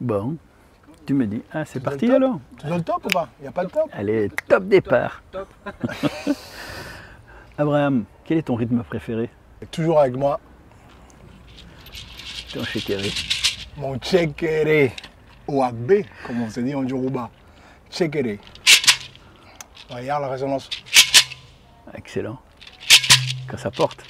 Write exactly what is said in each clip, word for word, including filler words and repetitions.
Bon, tu me dis. Ah, c'est Tu parti veux le top alors. Tu veux le top ou pas? Il n'y a pas de top? Allez, top départ. Top. Abraham, quel est ton rythme préféré? Toujours avec moi, Ton shakeré. mon tchekere. Ou agbe, comme on se dit en Yoruba. Tchekere. Regarde la résonance. Excellent. Quand ça porte.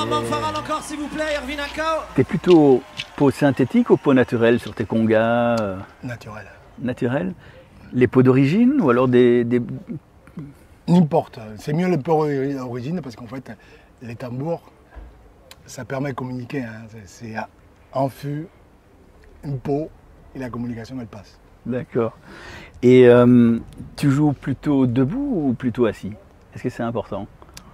moment Faral encore s'il vous plaît, Irvin Akao. T'es plutôt peau synthétique ou peau naturelle sur tes congas euh, Naturel. naturelles? Les peaux d'origine ou alors des, des... N'importe. C'est mieux le peau d'origine parce qu'en fait, les tambours, ça permet de communiquer. Hein. C'est un fût, une peau et la communication, elle passe. D'accord. Et euh, tu joues plutôt debout ou plutôt assis? Est-ce que c'est important?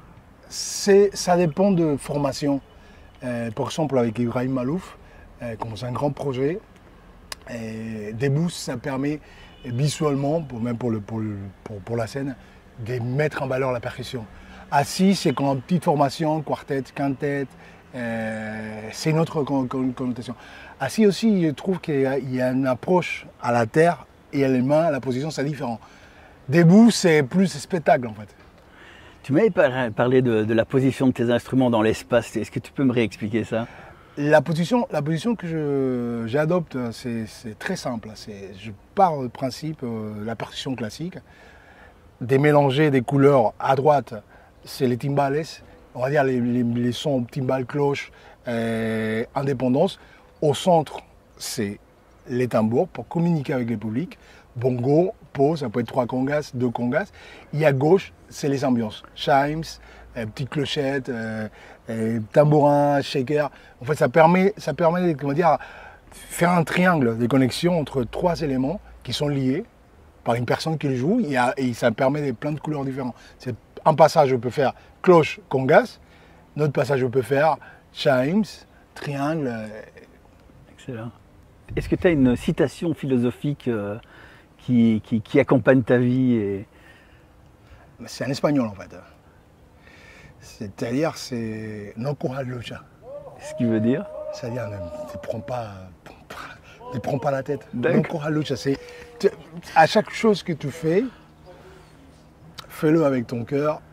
Ça dépend de formation. Euh, par exemple, avec Ibrahim Malouf, euh, comme c'est un grand projet, euh, debout, ça permet visuellement, pour, même pour, le, pour, le, pour, pour la scène, de mettre en valeur la percussion. Assis, c'est comme une petite formation, quartet, quintet, euh, c'est une autre connotation. Assis aussi, je trouve qu'il y, y a une approche à la terre et à les mains, la position, c'est différent. Debout, c'est plus spectacle en fait. Tu m'avais parlé de, de la position de tes instruments dans l'espace. Est-ce que tu peux me réexpliquer ça? La position, la position que j'adopte, c'est très simple. Je pars du principe, euh, la percussion classique, des mélanger des couleurs à droite, c'est les timbales, on va dire les, les, les sons timbales, cloches, euh, indépendance. Au centre, c'est les tambours pour communiquer avec le public. Bongo, pause, ça peut être trois congas, deux congas. Et à gauche, c'est les ambiances. Chimes, euh, petites clochettes, euh, euh, tambourin, shaker. En fait, ça permet, ça permet comment dire, faire un triangle de connexion entre trois éléments qui sont liés par une personne qui le joue et, à, et ça permet de, plein de couleurs différentes. Un passage, je peux faire cloche, congas. Un autre passage, je peux faire chimes, triangle. Euh... Excellent. Est-ce que tu as une citation philosophique euh, qui, qui, qui accompagne ta vie et... C'est en espagnol en fait. C'est-à-dire, c'est no cojas lucha. Ce qui veut dire? C'est-à-dire, ne te prends pas, ne prends pas la tête. No cojas lucha. C'est à chaque chose que tu fais, fais-le avec ton cœur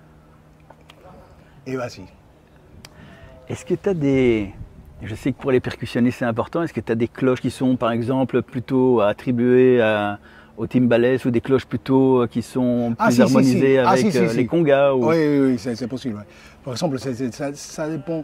et vas-y. Est-ce que tu as des... Je sais que pour les percussionnistes c'est important. Est-ce que tu as des cloches qui sont par exemple plutôt attribuées à, aux timbales ou des cloches plutôt qui sont plus ah, si, harmonisées si, si. avec ah, si, si, les si. congas ou... Oui, oui, oui c'est possible. Ouais. Par exemple, c est, c est, ça, ça dépend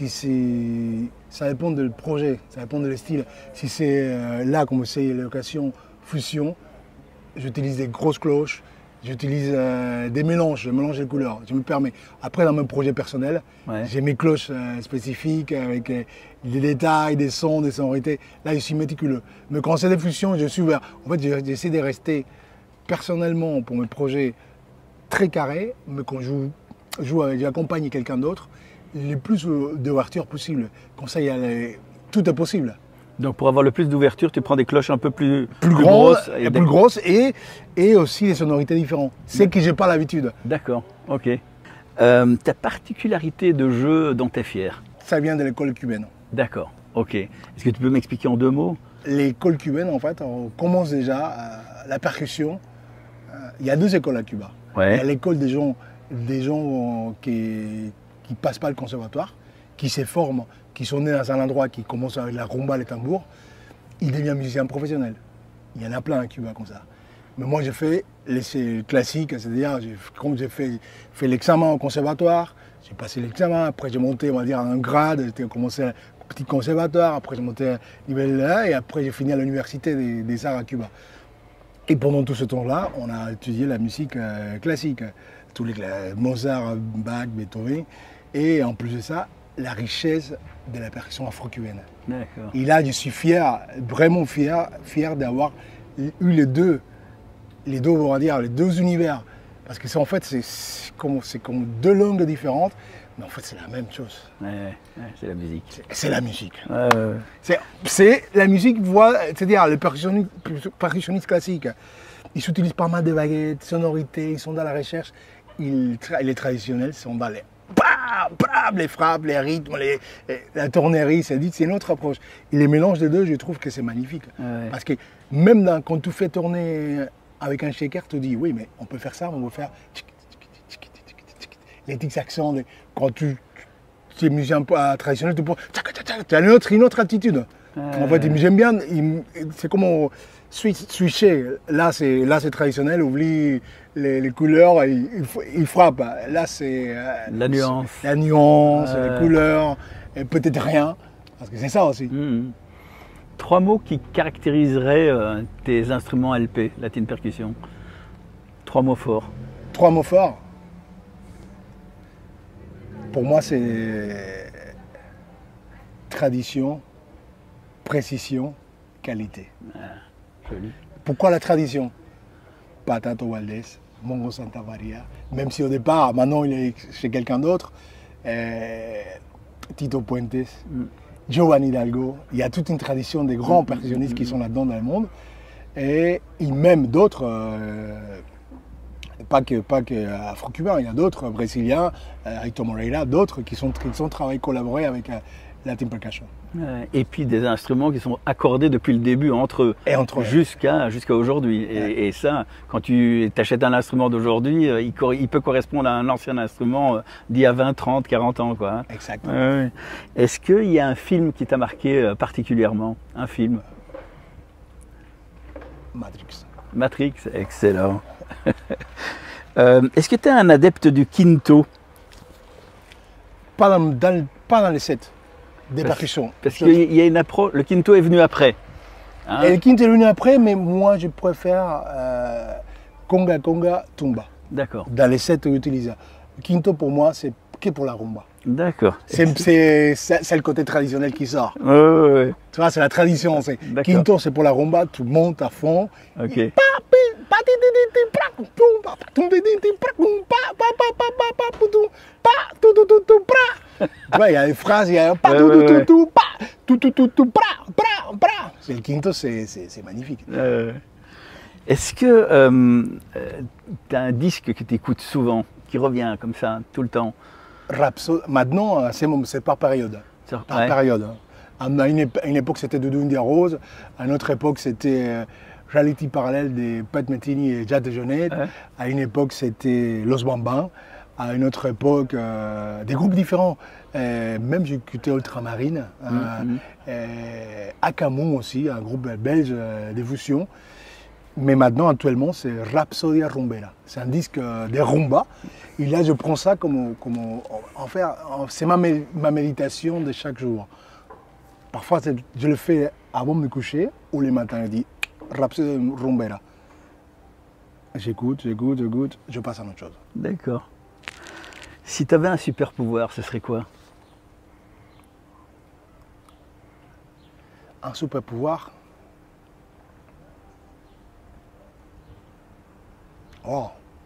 si ça dépend du projet, ça dépend de style. Si c'est euh, là, comme c'est l'occasion fusion, j'utilise des grosses cloches. J'utilise euh, des mélanges, je mélange les couleurs, je me permets. Après, dans mon projet personnel, ouais. j'ai mes cloches euh, spécifiques avec euh, des détails, des sons, des sonorités. Là, je suis méticuleux. Mais quand c'est des fusions, je suis ouvert. En fait, j'essaie de rester personnellement pour mes projets très carrés, mais quand je joue, j'accompagne quelqu'un d'autre, le plus d'ouverture possible. Comme ça, il y a les... tout est possible. Donc pour avoir le plus d'ouverture, tu prends des cloches un peu plus, plus, plus grosses, et, plus grosses et, et aussi des sonorités différentes. C'est que j'ai pas l'habitude. D'accord, ok. Euh, ta particularité de jeu dont tu es fier? Ça vient de l'école cubaine. D'accord, ok. Est-ce que tu peux m'expliquer en deux mots? L'école cubaine, en fait, on commence déjà euh, la percussion. Euh, il y a deux écoles à Cuba. Ouais. Il y a l'école des gens, des gens qui ne passent pas le conservatoire, qui se forment, qui sont nés dans un endroit qui commence avec la rumba, les tambours, ils deviennent musiciens professionnels. Il y en a plein à Cuba comme ça. Mais moi, j'ai fait les classiques, c'est-à-dire, comme j'ai fait, fait l'examen au conservatoire, j'ai passé l'examen, après j'ai monté, on va dire, un grade, j'ai commencé un petit conservatoire, après j'ai monté un niveau là, et après j'ai fini à l'université des, des arts à Cuba. Et pendant tout ce temps-là, on a étudié la musique euh, classique, tous les Mozart, Bach, Beethoven, et en plus de ça, la richesse de la percussion afro-cubaine. Et là, je suis fier, vraiment fier, fier d'avoir eu les deux, les deux, on va dire, les deux univers. Parce que c'est en fait, c'est comme, comme deux langues différentes, mais en fait, c'est la même chose. Ouais, ouais, c'est la musique. C'est la musique. Ouais, ouais. C'est la musique, c'est-à-dire les percussionnistes, percussionnistes classiques, ils s'utilisent pas mal de baguettes, sonorités, ils sont dans la recherche. Ils, les traditionnels sont dans les... Bam, bam, les frappes, les rythmes, les, la tournerie, c'est une autre approche. Et les mélanges des deux, je trouve que c'est magnifique. Ouais. Parce que même dans, quand tu fais tourner avec un shaker, tu dis oui, mais on peut faire ça, on peut faire les petits accents. Les, quand tu, tu es musicien traditionnel, tu peux, tu as une autre, une autre attitude. Ouais. En fait, j'aime bien, c'est comme switch, switcher. Là, c'est là c'est traditionnel. Oublie les, les couleurs, il, il, il frappe. Là, c'est euh, La nuance. La nuance, Euh. les couleurs, et peut-être rien. Parce que c'est ça aussi. Mhm. Trois mots qui caractériseraient euh, tes instruments L P, Latin Percussion. Trois mots forts. Trois mots forts. Pour moi, c'est tradition, précision, qualité. Joli. Pourquoi la tradition? Patato Valdés, Mongo Santa Maria, même si au départ, maintenant il est chez quelqu'un d'autre, euh, Tito Puentes, Mm. Giovanni Hidalgo, il y a toute une tradition des grands percussionnistes qui sont là-dedans dans le monde, et même d'autres, euh, pas que, pas que afro-cubains, il y a d'autres, brésiliens, euh, Aito Moreira, d'autres qui sont, qui sont travaillés, collaborés avec euh, Latin Percussion. Ouais. Et puis des instruments qui sont accordés depuis le début entre eux, Et entre eux. jusqu'à jusqu'à aujourd'hui. Et, Ouais. et ça, quand tu achètes un instrument d'aujourd'hui, euh, il, cor- il peut correspondre à un ancien instrument euh, d'il y a vingt, trente, quarante ans, quoi. Exactement. Ouais, ouais. Est-ce qu'il y a un film qui t'a marqué euh, particulièrement? Un film? Matrix. Matrix, excellent. Euh, Est-ce que tu es un adepte du quinto? Pas dans, dans- pas dans les sets des Parce- percussions. Parce qu'il y a une approche. Le quinto est venu après. Hein? Et le quinto est venu après, mais moi je préfère euh, conga conga tumba. D'accord, Dans les sets utilisés. Le quinto pour moi c'est que pour la rumba. d'accord. C'est c'est- c'est- c'est le côté traditionnel qui sort. Ouais, ouais, ouais. Tu vois, c'est la tradition. c'est- D'accord. Quinto c'est pour la rumba, tu montes à fond. Ok. Tu vois, il y a des phrases, il y a Ouais, ouais, ouais. C'est le quinto, c'est c'est- c'est magnifique. Euh, Est-ce que euh, tu as un disque que tu écoutes souvent, qui revient comme ça, tout le temps? Rhapsody, maintenant, c'est mon- c'est par période. Sur- Par ouais. période. À une, ép- à une époque, c'était Doudou India Rose. À une autre époque, c'était euh, Reality Parallèle de Pat Metheny et Jade Dejonet. Ouais. À une époque, c'était Los Bambins. À une autre époque, euh, des groupes différents. Euh, même j'ai écouté Ultramarine. Euh, Mhm. euh, Akamon aussi, un groupe belge euh, d'évolution. Mais maintenant, actuellement, c'est Rhapsody Rumbera. C'est un disque euh, des rumba. Et là, je prends ça comme, comme en fait, en- c'est ma, mé- ma méditation de chaque jour. Parfois, c'est- je le fais avant de me coucher ou le matin. Je dis Rhapsody Rumbera. J'écoute, j'écoute, j'écoute, je passe à autre chose. D'accord. Si tu avais un super pouvoir, ce serait quoi? Un super pouvoir. Oh.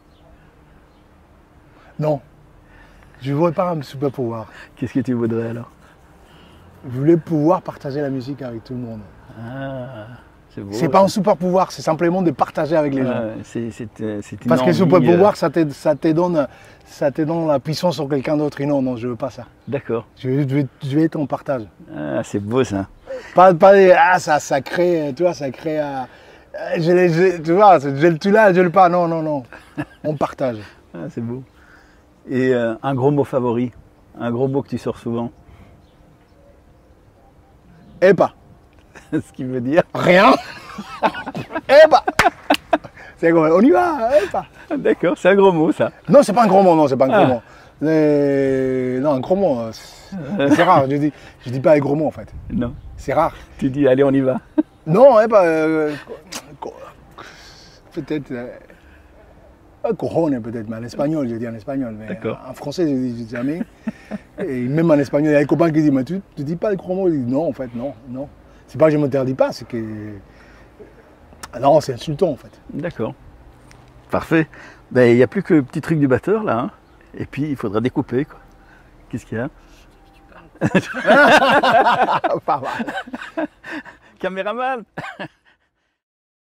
Non. Je ne voudrais pas un super pouvoir. Qu'est-ce que tu voudrais alors? Je voulais pouvoir partager la musique avec tout le monde. Ah, c'est beau. C'est pas un super pouvoir, c'est simplement de partager avec les gens. Ouais, c'est c'est, euh, c'est une Parce que le envie, super euh, pouvoir, ça te, ça te donne, ça te donne la puissance sur quelqu'un d'autre. Et non, non, je veux pas ça. D'accord. Je veux, je veux- je veux être en partage. Ah, c'est beau ça. Pas, pas des- ah, ça, ça crée, tu vois, ça crée. euh, je l'ai- je- tu vois, je, tu l'as, je le pas. Non, non, non. On partage. Ah, c'est beau. Et euh, un gros mot favori? Un gros mot que tu sors souvent? Et pas. Ce qui veut dire? Rien. Et pas. C'est quoi? On y va. Et pas. Ah, d'accord, c'est un gros mot ça. Non, c'est pas un gros mot, non, c'est pas un gros Ah. mot. Mais- non, un gros mot, euh, c'est c'est rare. Je dis, je dis pas les gros mots en fait. Non. C'est rare. Tu dis, allez, on y va. Non, eh ben, euh, co- peut-être. Euh, euh, cojones peut-être, mais en espagnol, je dis en espagnol. Mais D'accord. en français, je dis jamais. Et même en espagnol, il y a des copains qui disent, mais tu ne dis pas les gros mots. Je dis, non, en fait, non, non. C'est pas que je ne m'interdis pas, c'est que. Ah non, c'est insultant en fait. D'accord. Parfait. Ben, il n'y a plus que le petit truc du batteur là. Hein. Et puis, il faudra découper. Quoi. Qu'est-ce qu'il y a? Pas mal. Caméraman.